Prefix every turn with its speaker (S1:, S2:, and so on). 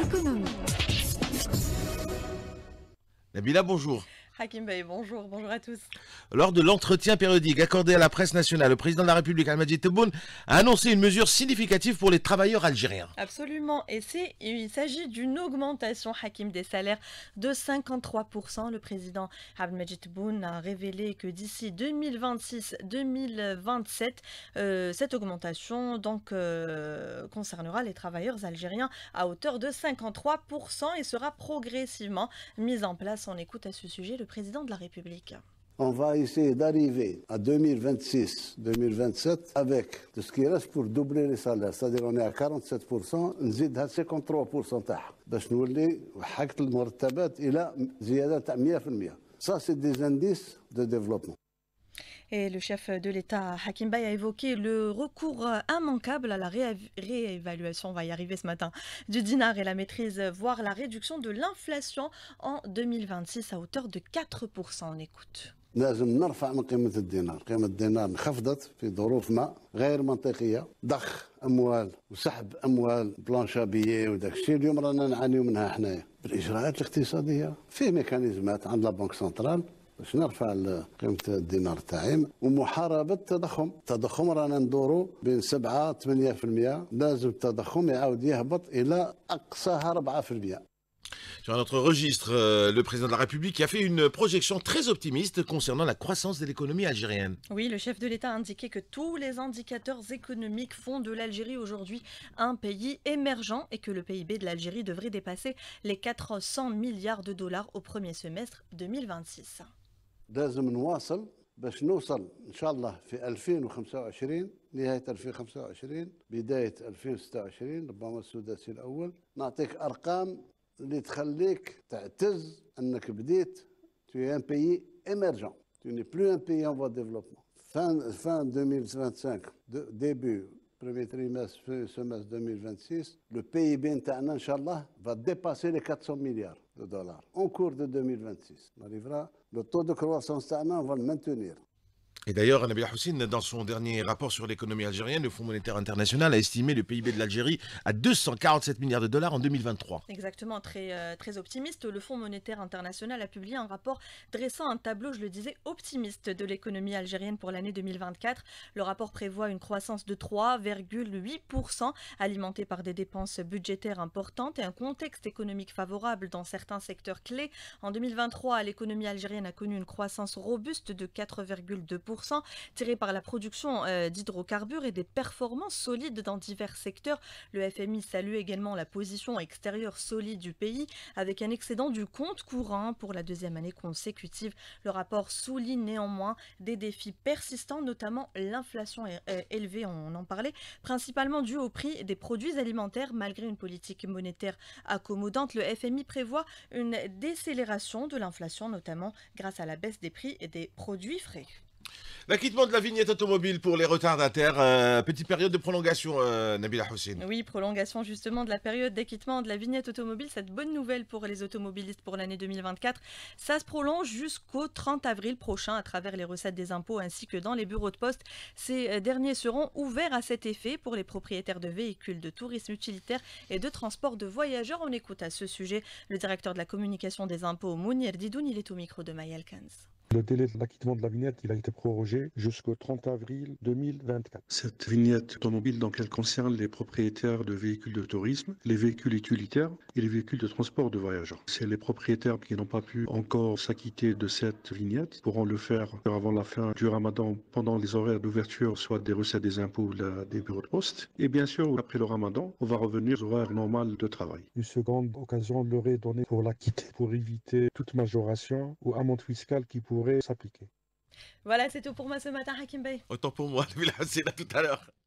S1: économie.
S2: Nabila, bonjour.
S3: Hakim Bey, bonjour à tous.
S2: Lors de l'entretien périodique accordé à la presse nationale, le président de la République, Al-Majid Tebboune, a annoncé une mesure significative pour les travailleurs algériens.
S3: Absolument, et il s'agit d'une augmentation, Hakim, des salaires de 53%. Le président Al-Majid Tebboune a révélé que d'ici 2026-2027, cette augmentation concernera les travailleurs algériens à hauteur de 53% et sera progressivement mise en place. On écoute à ce sujet le président de la République.
S4: On va essayer d'arriver à 2026-2027 avec tout ce qui reste pour doubler les salaires. C'est-à-dire on est à 47%, نزيد à 53% تاعها باش نولي حقت المرتبات إلى زيادة تاع 100%. Ça c'est des indices de développement.
S3: Et le chef de l'État, Hakim Bey, a évoqué le recours immanquable à la réévaluation, on va y arriver ce matin, du dinar et la maîtrise, voire la réduction de l'inflation en 2026 à hauteur de 4%. On écoute.
S4: لازم نرفع من قيمة الدينار، قيمة الدينار انخفضت في ظروف ما غير منطقية، ضخ أموال وسحب أموال بلانشابية وداك الشيء اليوم رانا نعانيو منها حنايا بالإجراءات الاقتصادية، فيه ميكانيزمات عند لا بنك سنترال باش نرفع قيمة الدينار تاعي ومحاربة التضخم رانا ندورو بين 7-8%، لازم التضخم يعاود يهبط إلى أقصاها 4%.
S2: Sur un autre registre, le président de la République a fait une projection très optimiste concernant la croissance de l'économie algérienne.
S3: Oui, le chef de l'État a indiqué que tous les indicateurs économiques font de l'Algérie aujourd'hui un pays émergent et que le PIB de l'Algérie devrait dépasser les 400 milliards de dollars au premier semestre 2026.
S4: لازم نواصل باش نوصل ان شاء الله في 2025 نهايه 2025 بدايه 2026 ربما السداسي الاول نعطيك ارقام اللي تخليك تعتز انك بديت tu es un pays émergent, tu n'es plus un pays en voie de développement. Fin 2025, début premier trimestre, semestre 2026, le PIB نتاعنا ان شاء الله va dépasser les 400 milliards de dollars en cours de 2026. On arrivera, le taux de croissance تاعنا on va le maintenir.
S2: Et d'ailleurs, Nabila Houssine, dans son dernier rapport sur l'économie algérienne, le Fonds monétaire international a estimé le PIB de l'Algérie à 247 milliards de dollars en 2023.
S3: Exactement, très optimiste. Le Fonds monétaire international a publié un rapport dressant un tableau, je le disais, optimiste de l'économie algérienne pour l'année 2024. Le rapport prévoit une croissance de 3,8%, alimentée par des dépenses budgétaires importantes et un contexte économique favorable dans certains secteurs clés. En 2023, l'économie algérienne a connu une croissance robuste de 4,2%. Tiré par la production d'hydrocarbures et des performances solides dans divers secteurs. Le FMI salue également la position extérieure solide du pays avec un excédent du compte courant pour la deuxième année consécutive. Le rapport souligne néanmoins des défis persistants, notamment l'inflation élevée, on en parlait, principalement due au prix des produits alimentaires. Malgré une politique monétaire accommodante, le FMI prévoit une décélération de l'inflation, notamment grâce à la baisse des prix et des produits frais.
S2: L'acquittement de la vignette automobile pour les retardataires, petite période de prolongation, Nabila Houssine.
S3: Oui, prolongation justement de la période d'acquittement de la vignette automobile. Cette bonne nouvelle pour les automobilistes pour l'année 2024, ça se prolonge jusqu'au 30 avril prochain à travers les recettes des impôts ainsi que dans les bureaux de poste. Ces derniers seront ouverts à cet effet pour les propriétaires de véhicules de tourisme utilitaire et de transport de voyageurs. On écoute à ce sujet le directeur de la communication des impôts, Mounir Didoun. Il est au micro de Mayel Kanz.
S5: Le délai de l'acquittement de la vignette, il a été prorogé jusqu'au 30 avril 2024.
S6: Cette vignette automobile, donc, elle concerne les propriétaires de véhicules de tourisme, les véhicules utilitaires et les véhicules de transport de voyageurs. C'est les propriétaires qui n'ont pas pu encore s'acquitter de cette vignette pourront le faire avant la fin du Ramadan, pendant les horaires d'ouverture, soit des recettes des impôts ou des bureaux de poste. Et bien sûr, après le Ramadan, on va revenir aux horaires normales de travail.
S5: Une seconde occasion leur est donnée pour l'acquitter, pour éviter toute majoration ou amende fiscale qui pourrait s'appliquer.
S3: Voilà, c'est tout pour moi ce matin, Hakim Bey.
S2: Autant pour moi, Nabila Houssine, à tout à l'heure.